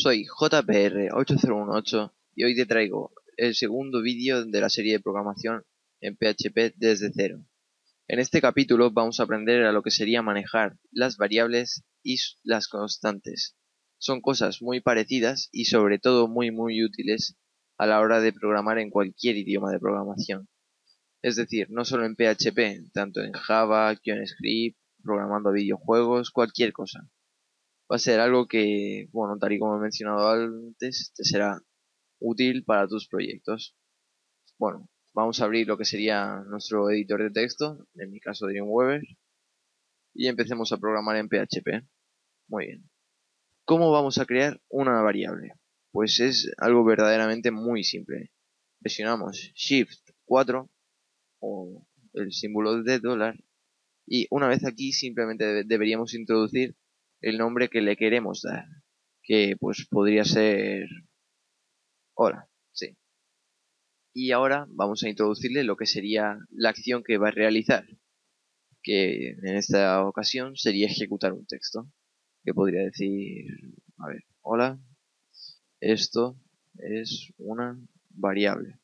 Soy JPR8018 y hoy te traigo el segundo vídeo de la serie de programación en PHP desde cero. En este capítulo vamos a aprender a lo que sería manejar las variables y las constantes. Son cosas muy parecidas y sobre todo muy útiles a la hora de programar en cualquier idioma de programación. Es decir, no solo en PHP, tanto en Java, JavaScript, programando videojuegos, cualquier cosa. Va a ser algo que, bueno, tal y como he mencionado antes, te será útil para tus proyectos. Bueno, vamos a abrir lo que sería nuestro editor de texto, en mi caso Dreamweaver, y empecemos a programar en PHP. Muy bien. ¿Cómo vamos a crear una variable? Pues es algo verdaderamente muy simple. Presionamos Shift 4 o el símbolo de dólar y una vez aquí simplemente deberíamos introducir el nombre que le queremos dar, que pues podría ser hola, sí. Y ahora vamos a introducirle lo que sería la acción que va a realizar, que en esta ocasión sería ejecutar un texto, que podría decir, a ver, hola, esto es una variable.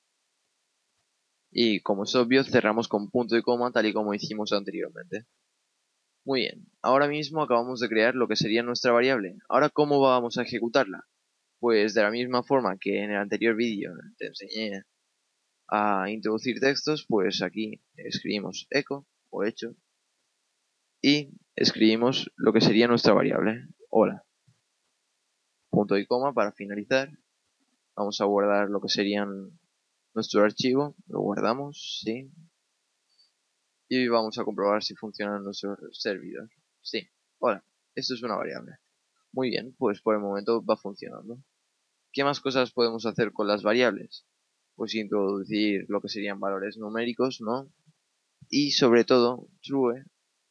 Y como es obvio, cerramos con punto y coma tal y como hicimos anteriormente. Muy bien, ahora mismo acabamos de crear lo que sería nuestra variable. Ahora, ¿cómo vamos a ejecutarla? Pues de la misma forma que en el anterior vídeo te enseñé a introducir textos, pues aquí escribimos echo o hecho y escribimos lo que sería nuestra variable, hola. Punto y coma para finalizar. Vamos a guardar lo que serían nuestro archivo, lo guardamos, sí. Y vamos a comprobar si funciona en nuestro servidor. Sí, hola, esto es una variable. Muy bien, pues por el momento va funcionando. ¿Qué más cosas podemos hacer con las variables? Pues introducir lo que serían valores numéricos, ¿no? Y sobre todo, true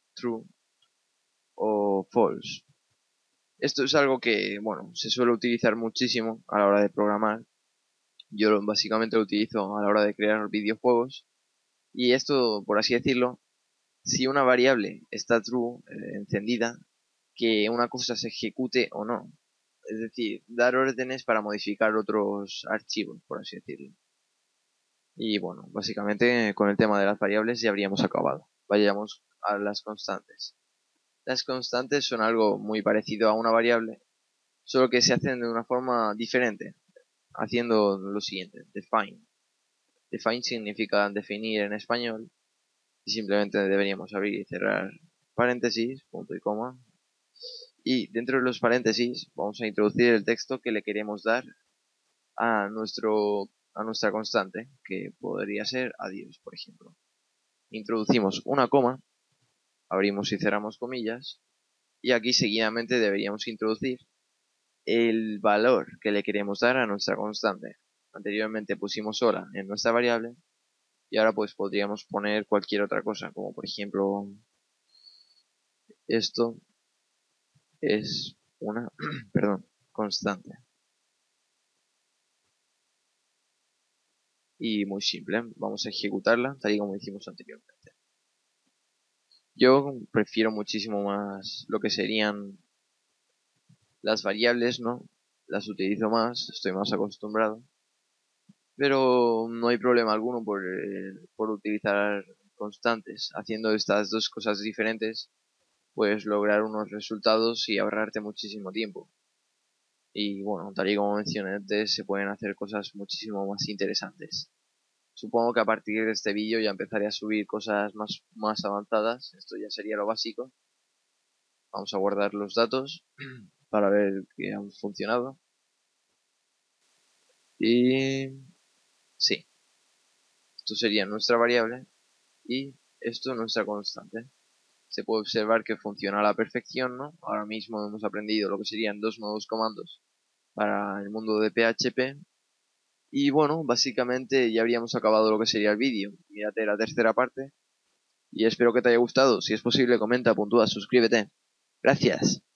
o false. Esto es algo que, bueno, se suele utilizar muchísimo a la hora de programar. Yo básicamente lo utilizo a la hora de crear videojuegos. Y esto, por así decirlo, si una variable está true, encendida, que una cosa se ejecute o no. Es decir, dar órdenes para modificar otros archivos, por así decirlo. Y bueno, básicamente con el tema de las variables ya habríamos acabado. Vayamos a las constantes. Las constantes son algo muy parecido a una variable, solo que se hacen de una forma diferente, haciendo lo siguiente, define. Define significa definir en español, y simplemente deberíamos abrir y cerrar paréntesis, punto y coma, y dentro de los paréntesis vamos a introducir el texto que le queremos dar a nuestra constante, que podría ser adiós, por ejemplo. Introducimos una coma, abrimos y cerramos comillas, y aquí seguidamente deberíamos introducir el valor que le queremos dar a nuestra constante. Anteriormente pusimos hola en nuestra variable y ahora pues podríamos poner cualquier otra cosa, como por ejemplo esto es una perdón, constante. Y muy simple, vamos a ejecutarla tal y como hicimos anteriormente. Yo prefiero muchísimo más lo que serían las variables, ¿no? Las utilizo más, estoy más acostumbrado. Pero no hay problema alguno por utilizar constantes. Haciendo estas dos cosas diferentes, puedes lograr unos resultados y ahorrarte muchísimo tiempo. Y bueno, tal y como mencioné antes, se pueden hacer cosas muchísimo más interesantes. Supongo que a partir de este vídeo ya empezaré a subir cosas más avanzadas. Esto ya sería lo básico. Vamos a guardar los datos para ver que han funcionado. Y sí, esto sería nuestra variable y esto nuestra constante. Se puede observar que funciona a la perfección, ¿no? Ahora mismo hemos aprendido lo que serían dos nuevos comandos para el mundo de PHP. Y bueno, básicamente ya habríamos acabado lo que sería el vídeo. Mírate la tercera parte y espero que te haya gustado. Si es posible, comenta, puntúa, suscríbete. Gracias.